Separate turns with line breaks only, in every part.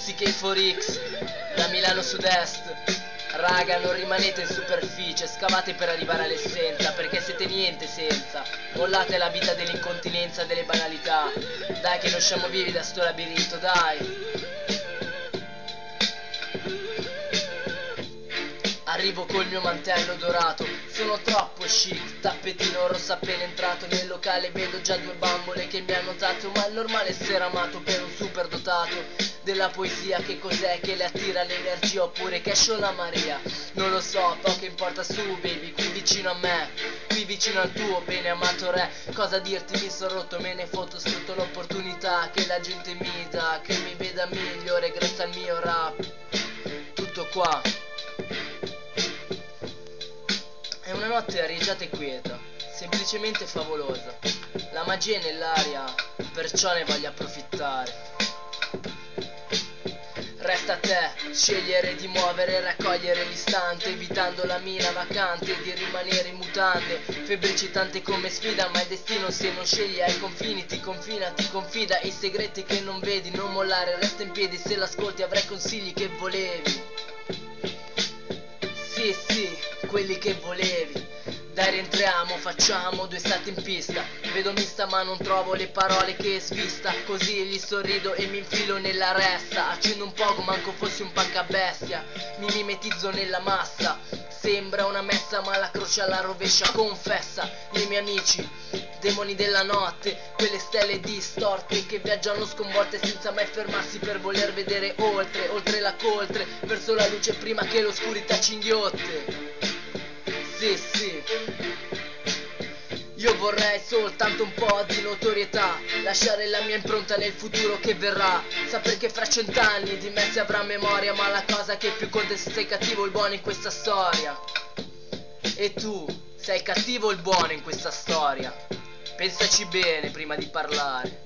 CK4X da Milano Sud-Est. Raga, non rimanete in superficie, scavate per arrivare all'essenza, perché siete niente senza. Mollate la vita dell'incontinenza, delle banalità. Dai che non siamo vivi da sto labirinto, dai. Arrivo col mio mantello dorato, sono troppo chic, tappetino rosso appena entrato nel locale, vedo già due bambole che mi hanno notato, ma è normale essere amato per un super dotato della poesia. Che cos'è che le attira l'energia, oppure che esce la Maria? Non lo so, poco importa, su baby, qui vicino a me, qui vicino al tuo bene amato re. Cosa dirti, mi sono rotto, me ne foto, sfrutto l'opportunità che la gente mi dà, che mi veda migliore grazie al mio rap. Tutto qua. È una notte arieggiata e quieta, semplicemente favolosa. La magia è nell'aria, perciò ne voglio approfittare. Resta a te scegliere di muovere e raccogliere l'istante, evitando la mina vacante di rimanere in mutande. Febbricitante come sfida, ma il destino se non scegli ai confini ti confina, ti confida i segreti che non vedi. Non mollare, resta in piedi, se l'ascolti avrai consigli che volevi. Sì, sì, quelli che volevi. Dai, rientriamo, facciamo due salti in pista. Vedo mista ma non trovo le parole che svista. Così gli sorrido e mi infilo nella resta. Accendo un poco, manco fossi un panca bestia. Mi mimetizzo nella massa. Sembra una messa ma la croce alla rovescia confessa. I miei amici, demoni della notte, quelle stelle distorte che viaggiano sconvolte senza mai fermarsi per voler vedere oltre, oltre la coltre, verso la luce prima che l'oscurità ci inghiotte. Sì, sì. Io vorrei soltanto un po' di notorietà, lasciare la mia impronta nel futuro che verrà. Sapere che fra 100 anni di me si avrà memoria, ma la cosa che più conta è se sei cattivo o il buono in questa storia. E tu, sei il cattivo o il buono in questa storia? Pensaci bene prima di parlare.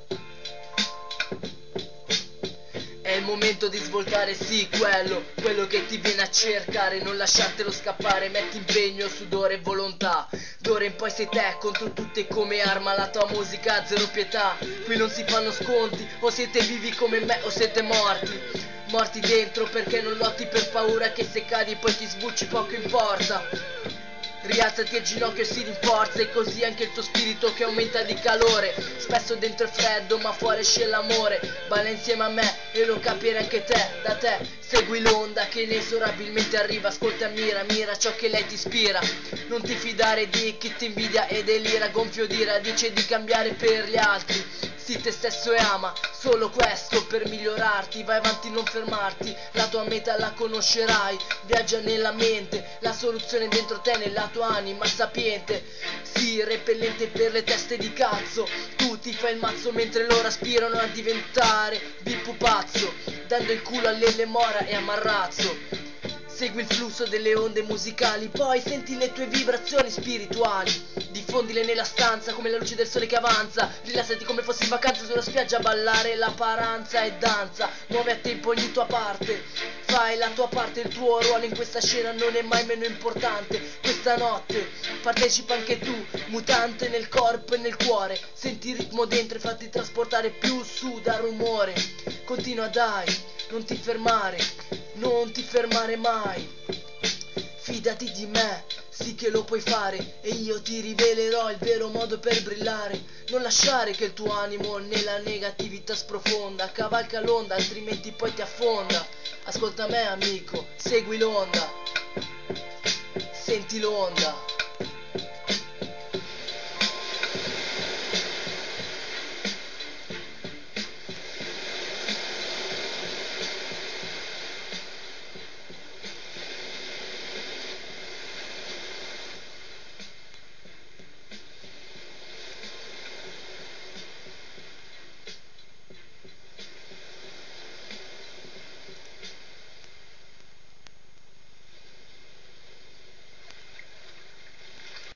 È il momento di svoltare, sì, quello che ti viene a cercare. Non lasciartelo scappare, metti impegno, sudore e volontà. D'ora in poi sei te contro tutte come arma. La tua musica, zero pietà. Qui non si fanno sconti, o siete vivi come me o siete morti. Morti dentro perché non lotti per paura che se cadi poi ti sbucci, poco importa. Rialzati a ginocchio e si rinforza, e così anche il tuo spirito che aumenta di calore. Spesso dentro è freddo ma fuori esce l'amore. Balla insieme a me e lo capirai anche te. Da te segui l'onda che inesorabilmente arriva. Ascolta, mira ciò che lei ti ispira. Non ti fidare di chi ti invidia e delira, gonfio di radice di cambiare per gli altri. Sii te stesso e ama solo questo per migliorarti. Vai avanti, non fermarti, la tua meta la conoscerai. Viaggia nella mente, la soluzione dentro te, nella tua anima sapiente. Sii repellente per le teste di cazzo. Tu ti fai il mazzo mentre loro aspirano a diventare bip pupazzo, dando il culo all'elle mora e a Marrazzo. Segui il flusso delle onde musicali, poi senti le tue vibrazioni spirituali. Diffondile nella stanza come la luce del sole che avanza. Rilassati come fossi in vacanza sulla spiaggia a ballare la paranza e danza. Muove a tempo ogni tua parte, fai la tua parte, il tuo ruolo in questa scena non è mai meno importante. Questa notte partecipa anche tu, mutante nel corpo e nel cuore. Senti il ritmo dentro e fatti trasportare più su dal rumore. Continua, dai, non ti fermare, non ti fermare mai. Fidati di me, sì che lo puoi fare, e io ti rivelerò il vero modo per brillare. Non lasciare che il tuo animo nella negatività sprofonda. Cavalca l'onda, altrimenti poi ti affonda. Ascolta me amico, segui l'onda, senti l'onda.